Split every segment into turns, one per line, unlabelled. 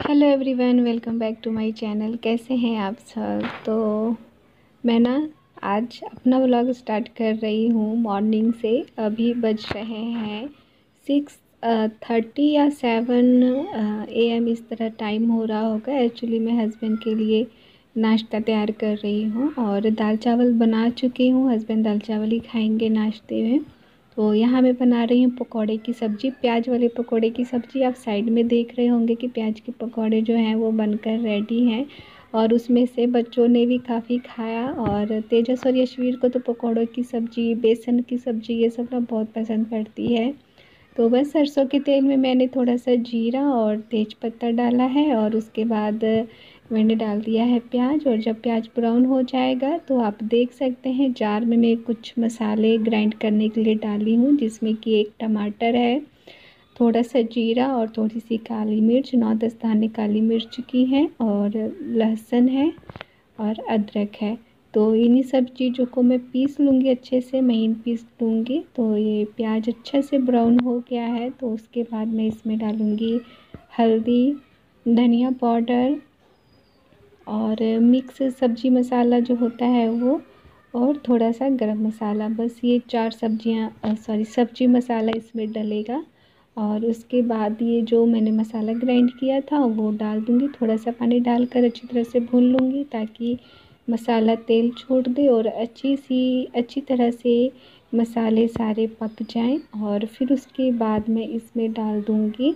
Hello everyone, welcome back to my channel. कैसे हैं आप सब? तो मैं ना आज अपना व्लॉग स्टार्ट कर रही हूँ मॉर्निंग से। अभी बज रहे हैं 6:30 या 7 AM, इस तरह टाइम हो रहा होगा। एक्चुअली मैं हस्बैंड के लिए नाश्ता तैयार कर रही हूँ और दाल चावल बना चुकी हूँ। हस्बैंड दाल चावल ही खाएंगे नाश्ते में। तो यहाँ मैं बना रही हूँ पकौड़े की सब्ज़ी, प्याज वाले पकौड़े की सब्ज़ी। आप साइड में देख रहे होंगे कि प्याज के पकौड़े जो हैं वो बनकर रेडी हैं और उसमें से बच्चों ने भी काफ़ी खाया। और तेजस और यशवीर को तो पकौड़ों की सब्ज़ी, बेसन की सब्ज़ी ये सब ना बहुत पसंद पड़ती है। तो बस सरसों के तेल में मैंने थोड़ा सा जीरा और तेज पत्ता डाला है और उसके बाद मैंने डाल दिया है प्याज। और जब प्याज ब्राउन हो जाएगा तो आप देख सकते हैं जार में मैं कुछ मसाले ग्राइंड करने के लिए डाली हूँ, जिसमें कि एक टमाटर है, थोड़ा सा जीरा और थोड़ी सी काली मिर्च, 9-10 दाने काली मिर्च की हैं, और लहसुन है और अदरक है। तो इन्हीं सब चीज़ों को मैं पीस लूँगी, अच्छे से महीन पीस लूँगी। तो ये प्याज अच्छे से ब्राउन हो गया है तो उसके बाद मैं इसमें डालूँगी हल्दी, धनिया पाउडर और मिक्स सब्ज़ी मसाला जो होता है वो, और थोड़ा सा गरम मसाला। बस ये 4 सब्ज़ी मसाला इसमें डलेगा। और उसके बाद ये जो मैंने मसाला ग्राइंड किया था वो डाल दूँगी। थोड़ा सा पानी डालकर अच्छी तरह से भून लूँगी ताकि मसाला तेल छोड़ दे और अच्छी तरह से मसाले सारे पक जाएं। और फिर उसके बाद मैं इसमें डाल दूँगी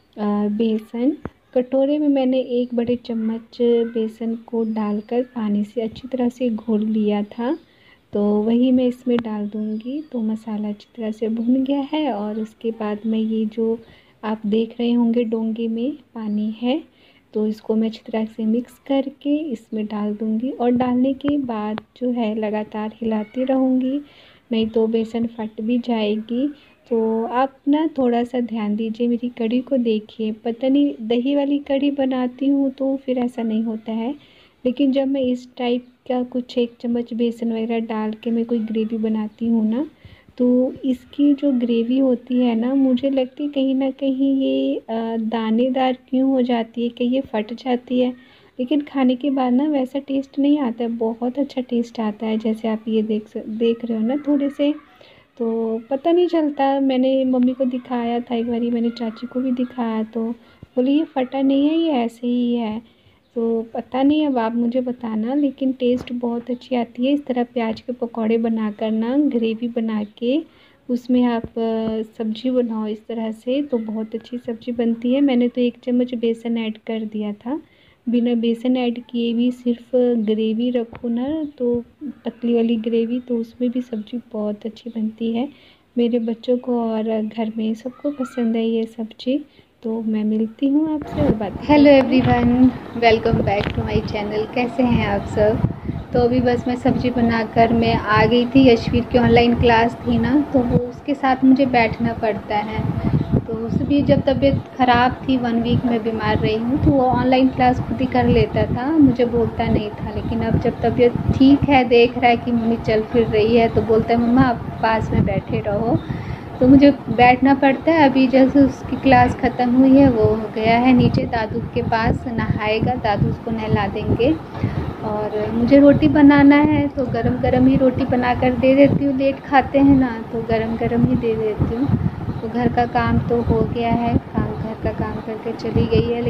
बेसन। कटोरे में मैंने 1 बड़े चम्मच बेसन को डालकर पानी से अच्छी तरह से घोल लिया था, तो वही मैं इसमें डाल दूँगी। तो मसाला अच्छी तरह से भुन गया है और उसके बाद मैं ये जो आप देख रहे होंगे डोंगे में पानी है, तो इसको मैं अच्छी तरह से मिक्स करके इसमें डाल दूँगी। और डालने के बाद जो है लगातार हिलाती रहूँगी, नहीं तो बेसन फट भी जाएगी। तो आप ना थोड़ा सा ध्यान दीजिए, मेरी कढ़ी को देखिए। पता नहीं दही वाली कढ़ी बनाती हूँ तो फिर ऐसा नहीं होता है, लेकिन जब मैं इस टाइप का कुछ 1 चम्मच बेसन वगैरह डाल के मैं कोई ग्रेवी बनाती हूँ ना, तो इसकी जो ग्रेवी होती है ना, मुझे लगती है कहीं ना कहीं ये दानेदार क्यों हो जाती है, कहीं ये फट जाती है। लेकिन खाने के बाद ना वैसा टेस्ट नहीं आता है, बहुत अच्छा टेस्ट आता है। जैसे आप ये देख रहे हो ना थोड़े से, तो पता नहीं चलता। मैंने मम्मी को दिखाया था एक बारी, मैंने चाची को भी दिखाया तो बोली ये फटा नहीं है, ये ऐसे ही है। तो पता नहीं, अब आप मुझे बताना, लेकिन टेस्ट बहुत अच्छी आती है। इस तरह प्याज के पकौड़े बनाकर ना ग्रेवी बना के उसमें आप सब्ज़ी बनाओ इस तरह से, तो बहुत अच्छी सब्ज़ी बनती है। मैंने तो 1 चम्मच बेसन ऐड कर दिया था। बिना बेसन ऐड किए भी सिर्फ ग्रेवी रखो ना, तो पतली वाली ग्रेवी, तो उसमें भी सब्ज़ी बहुत अच्छी बनती है। मेरे बच्चों को और घर में सबको पसंद है ये सब्ज़ी। तो मैं मिलती हूँ आपसे और बात। Hello everyone, welcome back to my channel. कैसे हैं आप सब? तो अभी बस मैं सब्ज़ी बनाकर मैं आ गई थी। यशवीर की ऑनलाइन क्लास थी ना, तो वो उसके साथ मुझे बैठना पड़ता है। तो उससे भी जब तबीयत ख़राब थी, 1 वीक में बीमार रही हूँ, तो वो ऑनलाइन क्लास खुद ही कर लेता था, मुझे बोलता नहीं था। लेकिन अब जब तबीयत ठीक है, देख रहा है कि मम्मी चल फिर रही है, तो बोलता है मम्मा आप पास में बैठे रहो। तो मुझे बैठना पड़ता है। अभी जैसे उसकी क्लास ख़त्म हुई है, वो गया है नीचे दादू के पास, नहाएगा, दादू उसको नहला देंगे। और मुझे रोटी बनाना है, तो गरम गरम ही रोटी बना कर दे देती हूँ। लेट खाते हैं ना, तो गरम गरम ही दे देती हूँ। तो घर का काम तो हो गया है, घर का काम करके चली गई है,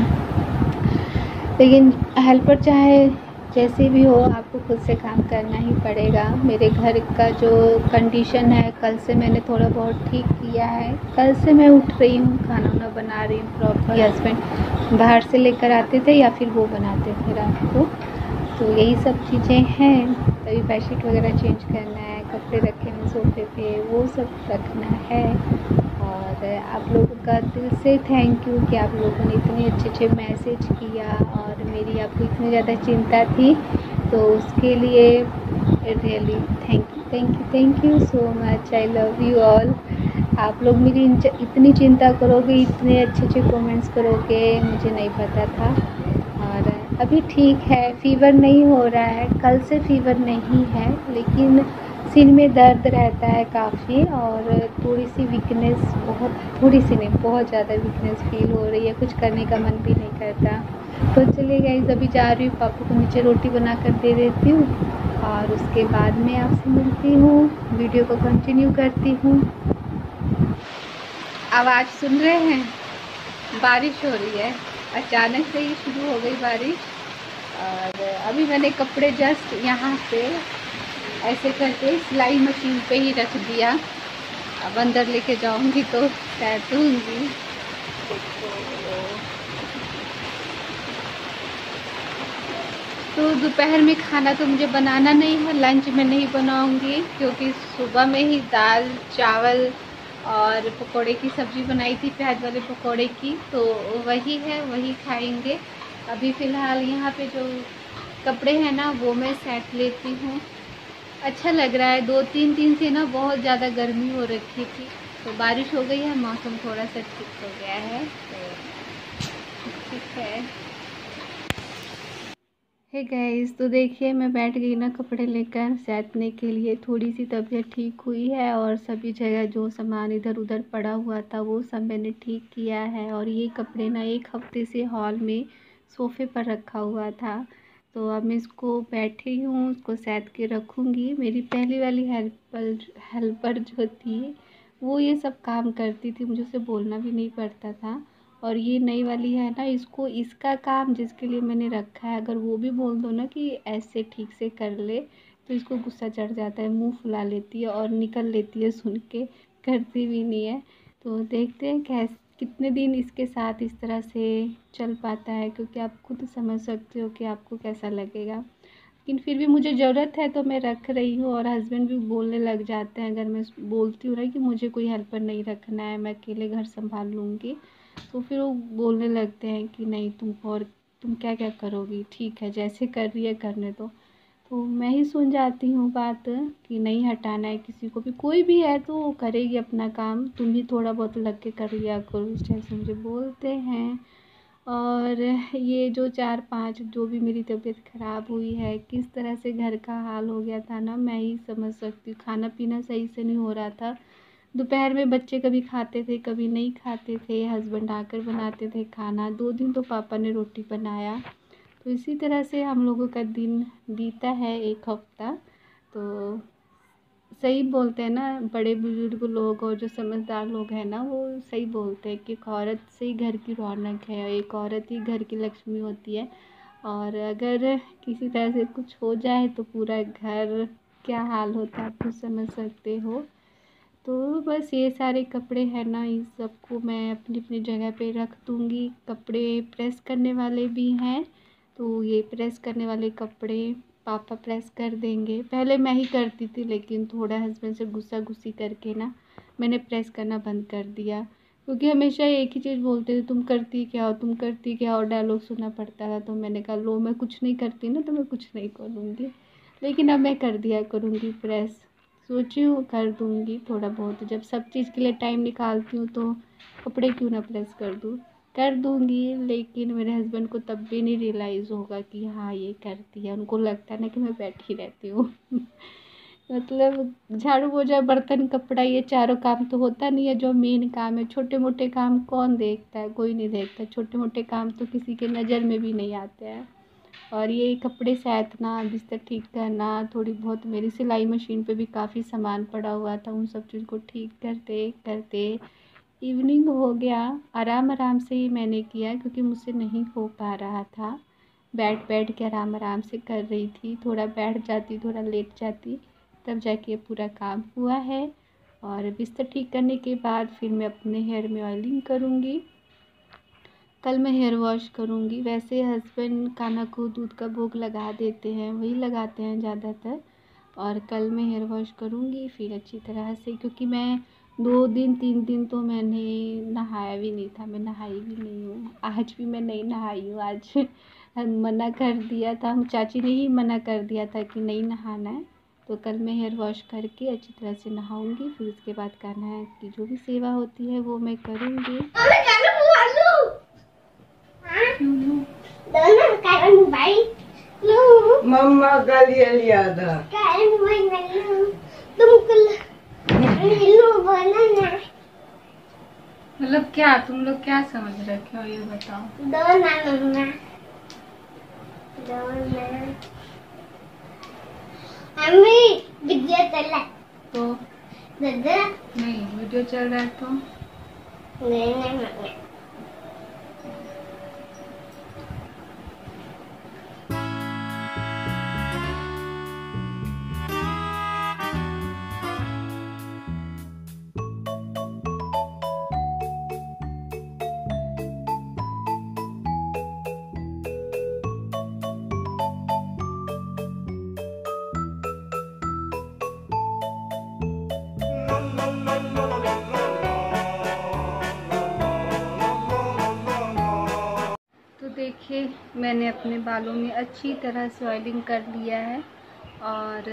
लेकिन हेल्पर चाहे जैसे भी हो, आपको खुद से काम करना ही पड़ेगा। मेरे घर का जो कंडीशन है, कल से मैंने थोड़ा बहुत ठीक किया है। कल से मैं उठ रही हूँ, खाना वाना बना रही हूँ प्रॉपर। हस्बैंड बाहर से लेकर आते थे या फिर वो बनाते थे रात को। तो यही सब चीज़ें हैं। अभी बेडशीट वगैरह चेंज करना है, कपड़े रखे हैं सोफे पे, वो सब रखना है। और आप लोगों का दिल से थैंक यू कि आप लोगों ने इतने अच्छे मैसेज किया और मेरी आपको इतनी ज़्यादा चिंता थी, तो उसके लिए really thank you so much. I love you all. आप लोग मेरी इतनी चिंता करोगे, इतने अच्छे कमेंट्स करोगे, मुझे नहीं पता था। और अभी ठीक है, फ़ीवर नहीं हो रहा है, कल से फ़ीवर नहीं है, लेकिन सिर में दर्द रहता है काफ़ी और थोड़ी सी वीकनेस, थोड़ी सी नहीं, बहुत ज़्यादा वीकनेस फील हो रही है, कुछ करने का मन भी नहीं करता। तो चलिए गाइस, अभी जा रही हूँ, पापा को नीचे रोटी बना कर दे देती हूँ और उसके बाद मैं आपसे मिलती हूँ, वीडियो को कंटिन्यू करती हूँ। आवाज़ सुन रहे हैं, बारिश हो रही है, अचानक से ही शुरू हो गई बारिश। और अभी मैंने कपड़े जस्ट यहाँ से ऐसे करके सिलाई मशीन पे ही रख दिया। अब अंदर लेके जाऊंगी तो तैरूंगी। तो दोपहर में खाना तो मुझे बनाना नहीं है, लंच में नहीं बनाऊंगी क्योंकि सुबह में ही दाल चावल और पकोड़े की सब्ज़ी बनाई थी, प्याज वाले पकोड़े की, तो वही है, वही खाएंगे। अभी फ़िलहाल यहाँ पे जो कपड़े हैं ना वो मैं सेट लेती हूँ। अच्छा लग रहा है, 2-3 दिन से ना बहुत ज़्यादा गर्मी हो रखी थी, तो बारिश हो गई है, मौसम थोड़ा सा ठीक हो गया है, तो ठीक है। हे गाइस, तो देखिए मैं बैठ गई ना कपड़े लेकर सैंतने के लिए। थोड़ी सी तबीयत ठीक हुई है और सभी जगह जो सामान इधर उधर पड़ा हुआ था वो सब मैंने ठीक किया है। और ये कपड़े ना 1 हफ्ते से हॉल में सोफ़े पर रखा हुआ था, तो अब मैं इसको बैठी हूँ, उसको सैंत के रखूँगी। मेरी पहली वाली हेल्पर जो थी वो ये सब काम करती थी, मुझे उसे बोलना भी नहीं पड़ता था। और ये नई वाली है ना, इसको इसका काम जिसके लिए मैंने रखा है, अगर वो भी बोल दो ना कि ऐसे ठीक से कर ले, तो इसको गुस्सा चढ़ जाता है, मुंह फुला लेती है और निकल लेती है सुन के, करती भी नहीं है। तो देखते हैं कैसे कितने दिन इसके साथ इस तरह से चल पाता है, क्योंकि आप खुद समझ सकते हो कि आपको कैसा लगेगा। लेकिन फिर भी मुझे ज़रूरत है तो मैं रख रही हूँ। और हस्बैंड भी बोलने लग जाते हैं अगर मैं बोलती हूँ ना कि मुझे कोई हेल्पर नहीं रखना है, मैं अकेले घर संभाल लूँगी, तो फिर वो बोलने लगते हैं कि नहीं तुम क्या क्या करोगी, ठीक है जैसे कर रही है करने दो। तो मैं ही सुन जाती हूँ बात कि नहीं हटाना है किसी को भी, कोई भी है तो वो करेगी अपना काम, तुम भी थोड़ा बहुत लग के कर लिया करो, इस टाइप से मुझे बोलते हैं। और ये जो 4-5 जो भी मेरी तबीयत ख़राब हुई है, किस तरह से घर का हाल हो गया था ना, मैं ही समझ सकती हूँ। खाना पीना सही से नहीं हो रहा था, दोपहर में बच्चे कभी खाते थे कभी नहीं खाते थे, हस्बैंड आकर बनाते थे खाना, 2 दिन तो पापा ने रोटी बनाया। तो इसी तरह से हम लोगों का दिन बीता है 1 हफ्ता। तो सही बोलते हैं ना बड़े बुजुर्ग लोग और जो समझदार लोग हैं ना, वो सही बोलते हैं कि एक औरत से ही घर की रौनक है, एक औरत ही घर की लक्ष्मी होती है। और अगर किसी तरह से कुछ हो जाए तो पूरा घर क्या हाल होता है आप खुद समझ सकते हो। तो बस ये सारे कपड़े हैं ना, इन सबको मैं अपनी अपनी जगह पे रख दूँगी। कपड़े प्रेस करने वाले भी हैं, तो ये प्रेस करने वाले कपड़े पापा प्रेस कर देंगे। पहले मैं ही करती थी, लेकिन थोड़ा हस्बैंड से गुस्सा गुस्सी करके ना मैंने प्रेस करना बंद कर दिया, क्योंकि हमेशा एक ही चीज़ बोलते थे, तुम करती क्या हो, तुम करती क्या हो, डायलॉग सुनना पड़ता था। तो मैंने कहा लो, मैं कुछ नहीं करती ना तो मैं कुछ नहीं करूँगी, लेकिन अब मैं कर दिया करूँगी प्रेस, सोची हूँ कर दूँगी थोड़ा बहुत। जब सब चीज़ के लिए टाइम निकालती हूँ तो कपड़े क्यों ना प्रेस कर दूँ, कर दूँगी। लेकिन मेरे हस्बैंड को तब भी नहीं रियलाइज़ होगा कि हाँ ये करती है, उनको लगता है ना कि मैं बैठी रहती हूँ मतलब झाड़ू पोछा बर्तन कपड़ा ये चारों काम तो होता नहीं है जो मेन काम है। छोटे मोटे काम कौन देखता है, कोई नहीं देखता, छोटे मोटे काम तो किसी के नज़र में भी नहीं आते हैं। और ये कपड़े सैंतना, बिस्तर ठीक करना, थोड़ी बहुत मेरी सिलाई मशीन पे भी काफ़ी सामान पड़ा हुआ था, उन सब चीज़ को ठीक करते करते इवनिंग हो गया। आराम आराम से ही मैंने किया क्योंकि मुझसे नहीं हो पा रहा था, बैठ बैठ के आराम आराम से कर रही थी, थोड़ा बैठ जाती थोड़ा लेट जाती तब जाके पूरा काम हुआ है। और बिस्तर ठीक करने के बाद फिर मैं अपने हेयर में ऑयलिंग करूँगी, कल मैं हेयर वॉश करूँगी। वैसे हस्बैंड कान्हा को दूध का भोग लगा देते हैं, वही लगाते हैं ज़्यादातर। और कल मैं हेयर वॉश करूँगी फिर अच्छी तरह से, क्योंकि मैं 2-3 दिन तो मैंने नहाया भी नहीं था, मैं नहाई भी नहीं हूँ, आज भी मैं नहीं नहाई हूँ। आज मना कर दिया था, चाची ने ही मना कर दिया था कि नहीं नहाना है। तो कल मैं हेयर वॉश करके अच्छी तरह से नहाऊँगी, फिर उसके बाद कान्हा की जो भी सेवा होती है वो मैं करूँगी।
मम्मा का लिए लिया था।
मतलब क्या तुम लोग क्या समझ रखे हो ये बताओ।
दो ना मम्मा, दो ना मम्मी, वीडियो चल रहा है
तो नहीं वीडियो चल रहा है तो
नहीं मम्मी।
तो देखिए मैंने अपने बालों में अच्छी तरह से ऑयलिंग कर लिया है और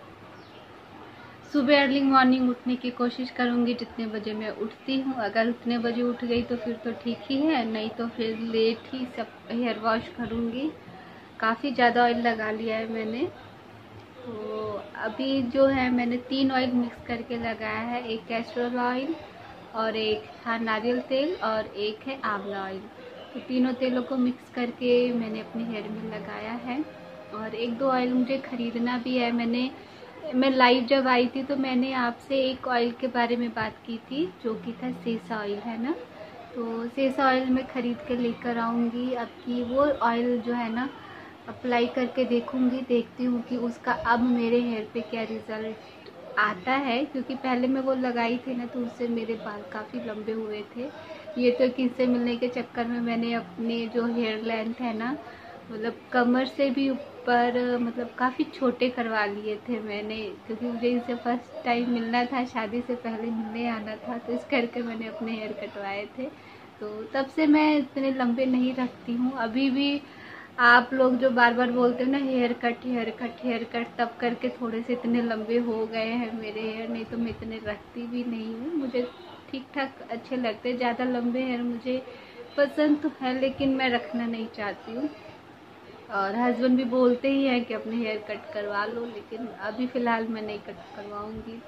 सुबह अर्ली मॉर्निंग उठने की कोशिश करूँगी जितने बजे मैं उठती हूँ। अगर उतने बजे उठ गई तो फिर तो ठीक ही है, नहीं तो फिर लेट ही सब हेयर वॉश करूँगी। काफ़ी ज़्यादा ऑयल लगा लिया है मैंने। तो अभी जो है मैंने 3 ऑयल मिक्स करके लगाया है, एक कैस्टर ऑयल और एक है नारियल तेल और एक है आंवला ऑयल। तो तीनों तेलों को मिक्स करके मैंने अपने हेयर में लगाया है। और एक दो ऑयल मुझे ख़रीदना भी है। मैं लाइव जब आई थी तो मैंने आपसे एक ऑयल के बारे में बात की थी जो कि था सेसा ऑयल, है ना। तो सेसा ऑयल मैं ख़रीद के लेकर आऊँगी। अब की वो ऑयल जो है ना अप्लाई करके देखूँगी, देखती हूँ कि उसका अब मेरे हेयर पे क्या रिज़ल्ट आता है। क्योंकि पहले मैं वो लगाई थी ना तो उससे मेरे बाल काफ़ी लंबे हुए थे। ये तो किससे मिलने के चक्कर में मैंने अपने जो हेयर लेंथ है ना मतलब कमर से भी ऊपर मतलब काफ़ी छोटे करवा लिए थे मैंने। क्योंकि मुझे इसे फर्स्ट टाइम मिलना था, शादी से पहले मिलने आना था, तो इस करके मैंने अपने हेयर कटवाए थे। तो तब से मैं इतने लंबे नहीं रखती हूँ। अभी भी आप लोग जो बार बार बोलते हो ना hair cut hair cut hair cut, तब करके थोड़े से इतने लंबे हो गए हैं मेरे हेयर, नहीं तो मैं इतने रखती भी नहीं हूँ। मुझे ठीक ठाक अच्छे लगते हैं। ज़्यादा लंबे हेयर मुझे पसंद तो है लेकिन मैं रखना नहीं चाहती हूँ। और हस्बैंड भी बोलते ही हैं कि अपने हेयर कट करवा लो, लेकिन अभी फ़िलहाल मैं नहीं कट करवाऊँगी।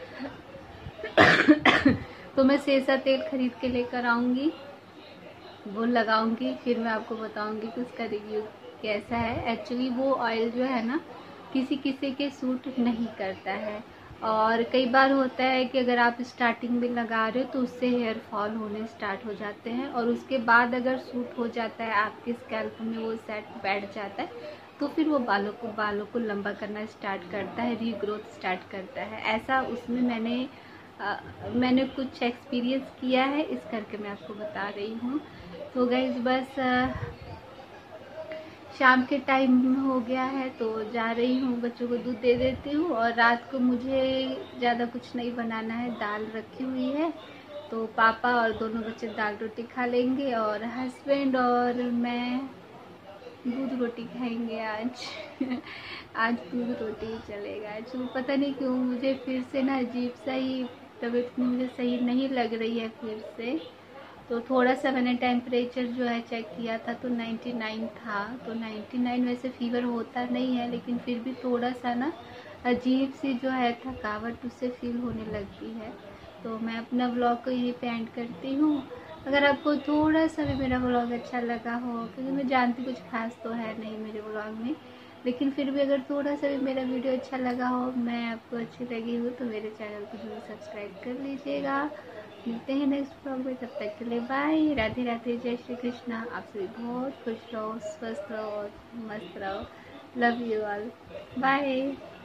तो मैं सेसा तेल ख़रीद के लेकर आऊँगी, वो लगाऊंगी, फिर मैं आपको बताऊंगी कि उसका रिव्यू कैसा है। एक्चुअली वो ऑयल जो है ना किसी किसी के सूट नहीं करता है। और कई बार होता है कि अगर आप स्टार्टिंग में लगा रहे हो तो उससे हेयर फॉल होने स्टार्ट हो जाते हैं, और उसके बाद अगर सूट हो जाता है आपके स्कैल्प में, वो सेट बैठ जाता है, तो फिर वो बालों को लंबा करना स्टार्ट करता है, रीग्रोथ स्टार्ट करता है। ऐसा उसमें मैंने कुछ एक्सपीरियंस किया है, इस करके मैं आपको बता रही हूँ। तो गाइस बस शाम के टाइम हो गया है तो जा रही हूँ, बच्चों को दूध दे देती हूँ। और रात को मुझे ज़्यादा कुछ नहीं बनाना है, दाल रखी हुई है, तो पापा और दोनों बच्चे दाल रोटी खा लेंगे और हस्बैंड और मैं दूध रोटी खाएंगे आज। आज दूध रोटी ही चलेगा। आज पता नहीं क्यों मुझे फिर से ना अजीब सा ही तबीयत मुझे सही नहीं लग रही है फिर से। तो थोड़ा सा मैंने टेम्परेचर जो है चेक किया था तो 99 था। तो 99 वैसे फीवर होता नहीं है, लेकिन फिर भी थोड़ा सा ना अजीब सी जो है थकावट उससे फील होने लगती है। तो मैं अपना व्लॉग को यहीं पे एंड करती हूँ। अगर आपको थोड़ा सा भी मेरा व्लॉग अच्छा लगा हो, क्योंकि मैं जानती कुछ खास तो है नहीं मेरे व्लॉग में, लेकिन फिर भी अगर थोड़ा सा भी मेरा वीडियो अच्छा लगा हो, मैं आपको अच्छी लगी हो, तो मेरे चैनल को जरूर सब्सक्राइब कर लीजिएगा। मिलते हैं नेक्स्ट व्लॉग में, तब तक के लिए बाय। राधे राधे, जय श्री कृष्णा। आप सभी बहुत खुश रहो, स्वस्थ रहो और मस्त रहो। Love you all, bye.